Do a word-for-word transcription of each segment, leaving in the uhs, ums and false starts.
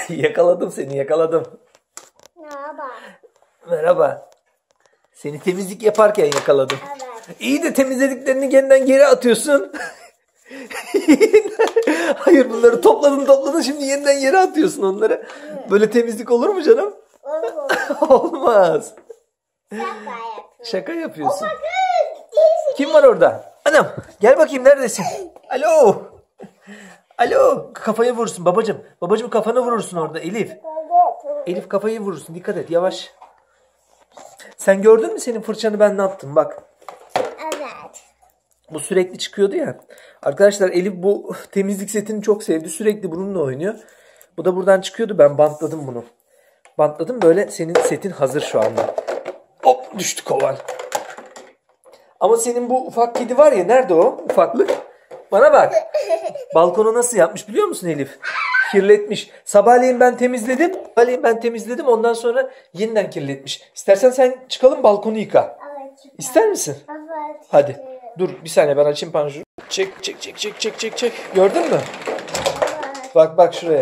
Yakaladım seni, yakaladım. Merhaba. Merhaba. Seni temizlik yaparken yakaladım. Evet. İyi de temizlediklerini yeniden geri atıyorsun. Hayır, bunları topladın topladın şimdi yeniden yere atıyorsun onları. Böyle temizlik olur mu canım? Olur. Olmaz. Şaka yapıyorum. Şaka yapıyorsun. Oh my God. Kim var orada? Anam gel bakayım, neredesin? Alo. Alo. Kafaya vurursun babacığım. Babacığım kafana vurursun orada Elif. Elif kafayı vurursun, dikkat et, yavaş. Sen gördün mü senin fırçanı ben ne yaptım bak. Evet. Bu sürekli çıkıyordu ya. Arkadaşlar Elif bu temizlik setini çok sevdi. Sürekli bununla oynuyor. Bu da buradan çıkıyordu. Ben bantladım bunu. Bantladım, böyle senin setin hazır şu anda. Hop düştü kovan. Ama senin bu ufak kedi var ya, nerede o ufaklık? Bana bak. Balkonu nasıl yapmış biliyor musun Elif? Kirletmiş. Sabahleyin ben temizledim. Sabahleyin ben temizledim. Ondan sonra yeniden kirletmiş. İstersen sen çıkalım balkonu yıka. Evet. İster misin? Evet. Hadi. Dur bir saniye, ben açayım panjuru. Çek çek çek çek çek çek çek. Gördün mü? Evet. Bak bak şuraya.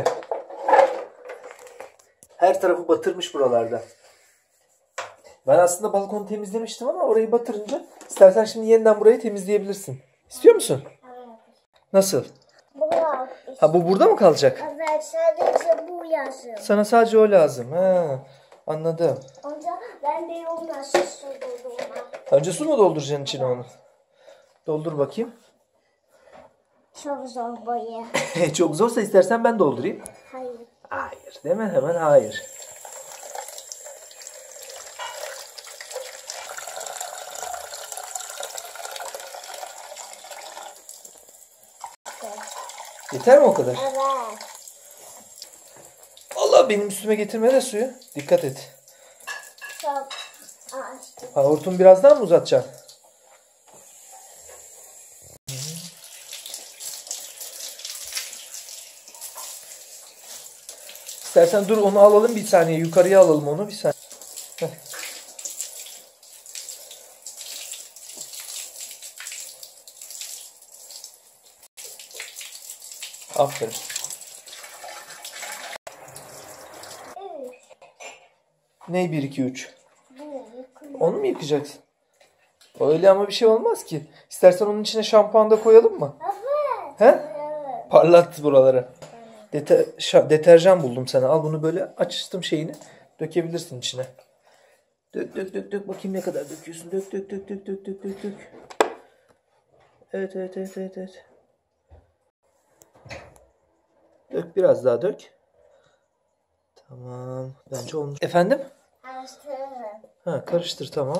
Her tarafı batırmış buralarda. Ben aslında balkonu temizlemiştim ama orayı batırınca istersen şimdi yeniden burayı temizleyebilirsin. İstiyor musun? Evet. Nasıl? Bu var. Ha, bu burada mı kalacak? Evet, sadece bu yazım. Sana sadece o lazım. Ha, anladım. Önce ben de onu nasıl doldurma. Önce su mu dolduracaksın içine onu? Doldur bakayım. Çok zor boyu. Çok zorsa istersen ben doldurayım. Hayır. Hayır. Deme hemen hayır. Yeter mi o kadar? Evet. Allah, benim üstüme getirme de suyu. Dikkat et. Çok açtım. Ha, hortumu biraz daha mı uzatacaksın? İstersen dur onu alalım bir saniye. Yukarıya alalım onu bir saniye. Heh. Aferin. Üç. Ne bir iki üç? Bu yıkılıyor. Onu mu yıkacaksın? Öyle ama bir şey olmaz ki. İstersen onun içine şampuan da koyalım mı? Evet. He? Evet. Parlat buraları. Dete şa- deterjan buldum sana. Al bunu, böyle açtım şeyini. Dökebilirsin içine. Dök dök dök dök bakayım ne kadar döküyorsun. Dök dök dök dök dök dök dök dök. Evet evet evet evet. evet. Dök, biraz daha dök. Tamam. Bence olmuş. Efendim? Açtım. Ha, karıştır tamam.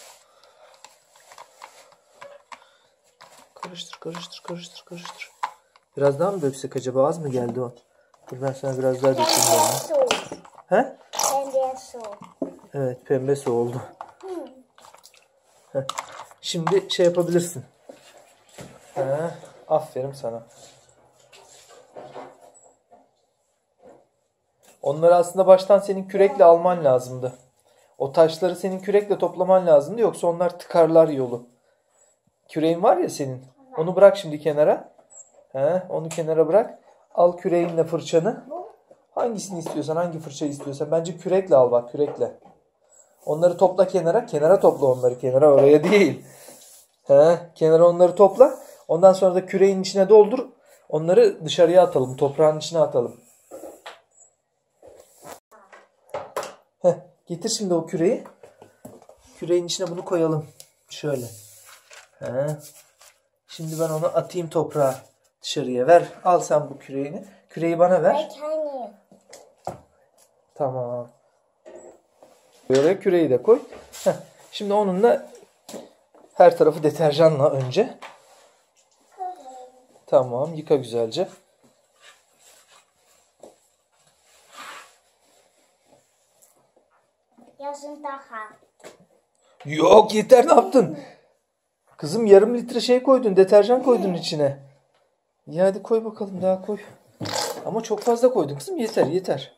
Karıştır karıştır karıştır karıştır. Biraz daha mı döksek acaba, az mı geldi o? Dur ben sana biraz daha dökeyim. Pembe Yani. su. He? Pembe su. Evet, pembe su oldu. Heh. Şimdi şey yapabilirsin. Heh, aferin sana. Onları aslında baştan senin kürekle alman lazımdı. O taşları senin kürekle toplaman lazımdı. Yoksa onlar tıkarlar yolu. Küreğin var ya senin. Onu bırak şimdi kenara. He, onu kenara bırak. Al küreğinle fırçanı. Hangisini istiyorsan, hangi fırçayı istiyorsan. Bence kürekle al bak, kürekle. Onları topla kenara. Kenara topla onları. Kenara, oraya değil. He, kenara onları topla. Ondan sonra da küreğin içine doldur. Onları dışarıya atalım. Toprağın içine atalım. Heh, getir şimdi o küreği. Küreğin içine bunu koyalım. Şöyle. He. Şimdi ben onu atayım toprağa. Dışarıya ver. Al sen bu küreğini. Küreği bana ver. Ben kendim. Tamam. Böyle küreği de koy. Heh. Şimdi onunla her tarafı deterjanla önce. Tamam. Yıka güzelce. Yazın daha. Yok, yeter, ne yaptın? Kızım yarım litre şey koydun. Deterjan koydun içine. İyi hadi koy bakalım, daha koy. Ama çok fazla koydun kızım. Yeter yeter.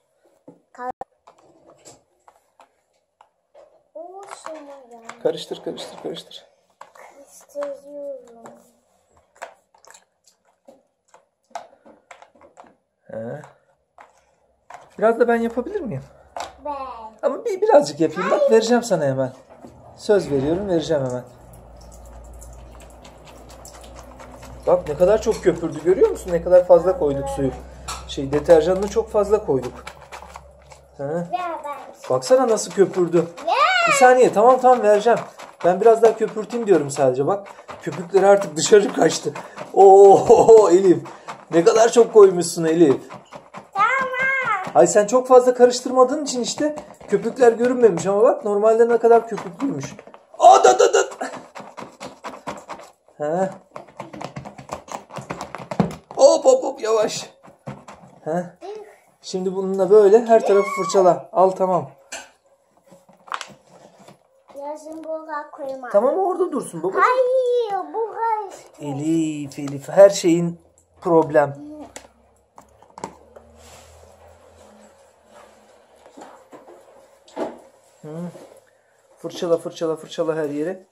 Olsun ya. Karıştır karıştır karıştır. İstiyorum. He. Biraz da ben yapabilir miyim? Ben. Ama bir birazcık yapayım. Bak vereceğim sana hemen. Söz veriyorum, vereceğim hemen. Bak ne kadar çok köpürdü, görüyor musun? Ne kadar fazla koyduk suyu. Şey, deterjanını çok fazla koyduk. He. Ver ben. Baksana nasıl köpürdü. Bir saniye, tamam tamam vereceğim. Ben biraz daha köpürteyim diyorum sadece. Bak köpükleri artık dışarı kaçtı. Oo Elif. Ne kadar çok koymuşsun Elif. Tamam. Ay sen çok fazla karıştırmadığın için işte köpükler görünmemiş ama bak normalde ne kadar köpüklüymüş. Aa da da da. He. Hop hop hop yavaş. He. Şimdi bununla böyle her tarafı fırçala. Al tamam. Yazın buraya koyma. Tamam orada dursun baba. Hayır buraya işte. Elif Elif her şeyin problem. Hı. Fırçala fırçala fırçala her yeri.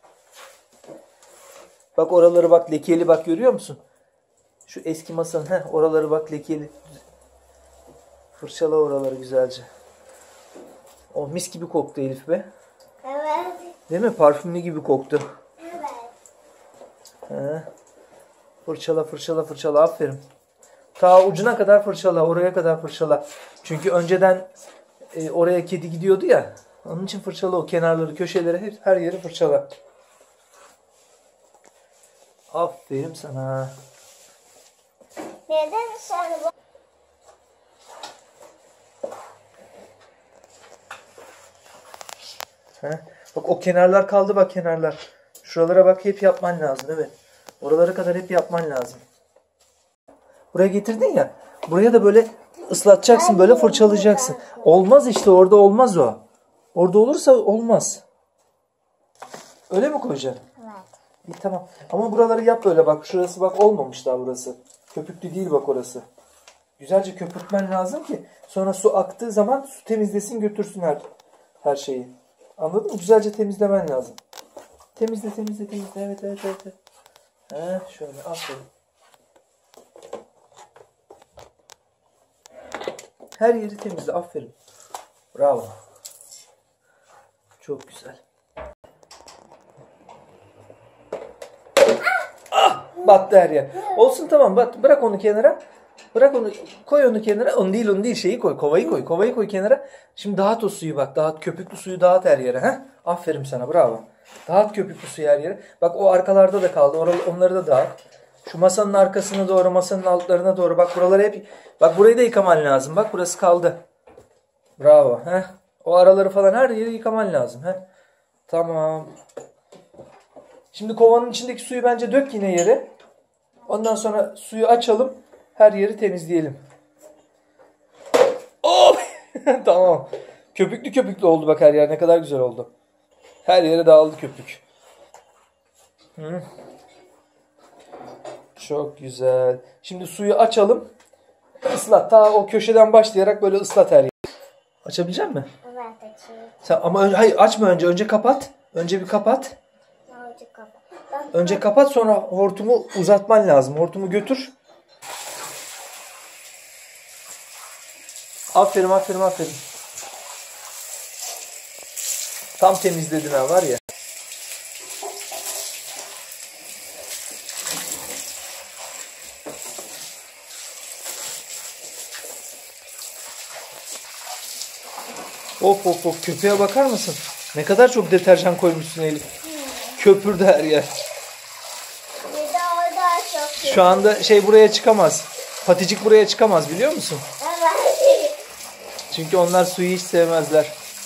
Bak oraları bak lekeli, bak görüyor musun? Şu eski masanın heh, oraları bak lekeli. Fırçala oraları güzelce. O mis gibi koktu Elif be. Evet. Değil mi? Parfümlü gibi koktu. Evet. He. Fırçala fırçala fırçala, aferin. Ta ucuna kadar fırçala, oraya kadar fırçala. Çünkü önceden e, oraya kedi gidiyordu ya. Onun için fırçala o kenarları, köşeleri, hep her yeri fırçala. Aferin sana. Neden sen bu? He. Bak o kenarlar kaldı, bak kenarlar. Şuralara bak, hep yapman lazım, evet. Oralara kadar hep yapman lazım. Buraya getirdin ya. Buraya da böyle ıslatacaksın, böyle fırçalayacaksın. Olmaz işte, orada olmaz o. Orada olursa olmaz. Öyle mi koyacaksın? Evet. İyi tamam. Ama buraları yap böyle bak. Şurası bak olmamış daha burası. Köpüklü değil bak orası. Güzelce köpürtmen lazım ki sonra su aktığı zaman su temizlesin, götürsün her, her şeyi. Anladın mı? Güzelce temizlemen lazım. Temizle temizle temizle. Evet evet evet. evet. Heh, şöyle aferin. Her yeri temizle, aferin. Bravo. Çok güzel. Ah! Battı her yer. Olsun tamam, bat, bırak onu kenara. Bırak onu, koy onu kenara. Onu değil onu değil, şeyi koy. Kovayı koy. Kovayı koy kenara. Şimdi dağıt o suyu bak. Dağıt, köpüklü suyu dağıt her yere. Heh? Aferin sana, bravo. Dağıt köpüklü suyu her yere. Bak o arkalarda da kaldı. Oralı, onları da dağıt. Şu masanın arkasına doğru, masanın altlarına doğru. Bak buraları hep... Bak burayı da yıkaman lazım. Bak burası kaldı. Bravo. Heh? O araları falan her yeri yıkaman lazım. Heh? Tamam. Şimdi kovanın içindeki suyu bence dök yine yere. Ondan sonra suyu açalım. Her yeri temizleyelim. Oh! Tamam. Köpüklü köpüklü oldu bak her yer. Ne kadar güzel oldu. Her yere dağıldı köpük. Hı. Çok güzel. Şimdi suyu açalım. Islat. Ta o köşeden başlayarak böyle ıslat her yeri. Açabilecek misin? Evet açayım. Sen, ama önce, hayır açma önce. Önce kapat. Önce bir kapat. Ne olacak kapı? Ben Önce kapat, sonra hortumu uzatman lazım. Hortumu götür. Aferin aferin aferin. Tam temizledin ha, var ya. Of of of, köpüğe bakar mısın? Ne kadar çok deterjan koymuşsun Elif. Köpürdü her yer. bir de orada çok Şu anda şey buraya çıkamaz. Paticik buraya çıkamaz, biliyor musun? Evet. Çünkü onlar suyu hiç sevmezler.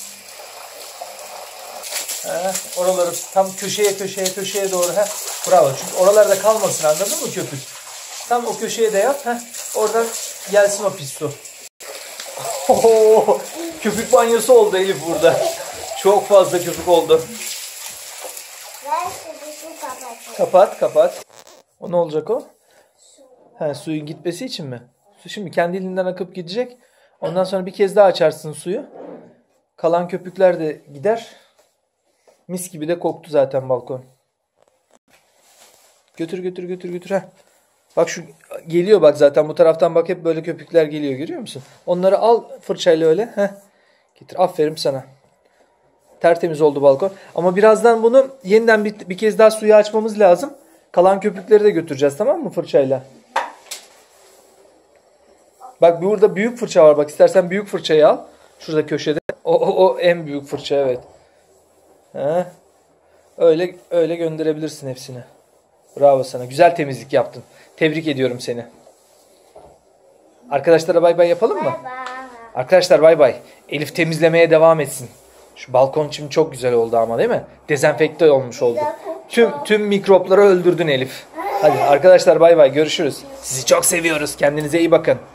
He, oraları tam köşeye köşeye köşeye doğru. He. Bravo. Çünkü oralarda kalmasın, anladın mı köpük? Tam o köşeye de yap. He. Oradan gelsin o pis su. Oho, köpük banyosu oldu Elif burada. Çok fazla köpük oldu. Ben şimdi su kapatayım. Kapat kapat. O ne olacak o? He, suyun gitmesi için mi? Su şimdi kendiliğinden akıp gidecek. Ondan sonra bir kez daha açarsın suyu. Kalan köpükler de gider. Mis gibi de koktu zaten balkon. Götür götür götür götür. Heh. Bak şu geliyor bak zaten bu taraftan bak hep böyle köpükler geliyor görüyor musun? Onları al fırçayla öyle. Heh. Getir. Aferin sana. Tertemiz oldu balkon. Ama birazdan bunu yeniden bir, bir kez daha suya açmamız lazım. Kalan köpükleri de götüreceğiz tamam mı fırçayla? Bak burada büyük fırça var bak istersen büyük fırçayı al. Şurada köşede. O, o, o en büyük fırça evet. Heh. Öyle öyle gönderebilirsin hepsini. Bravo sana. Güzel temizlik yaptın. Tebrik ediyorum seni. Arkadaşlara bay bay yapalım mı? Bay bay. Arkadaşlar bay bay. Elif temizlemeye devam etsin. Şu balkon şimdi çok güzel oldu ama değil mi? Dezenfekte olmuş oldu. Tüm tüm mikropları öldürdün Elif. Hadi arkadaşlar bay bay görüşürüz. Sizi çok seviyoruz. Kendinize iyi bakın.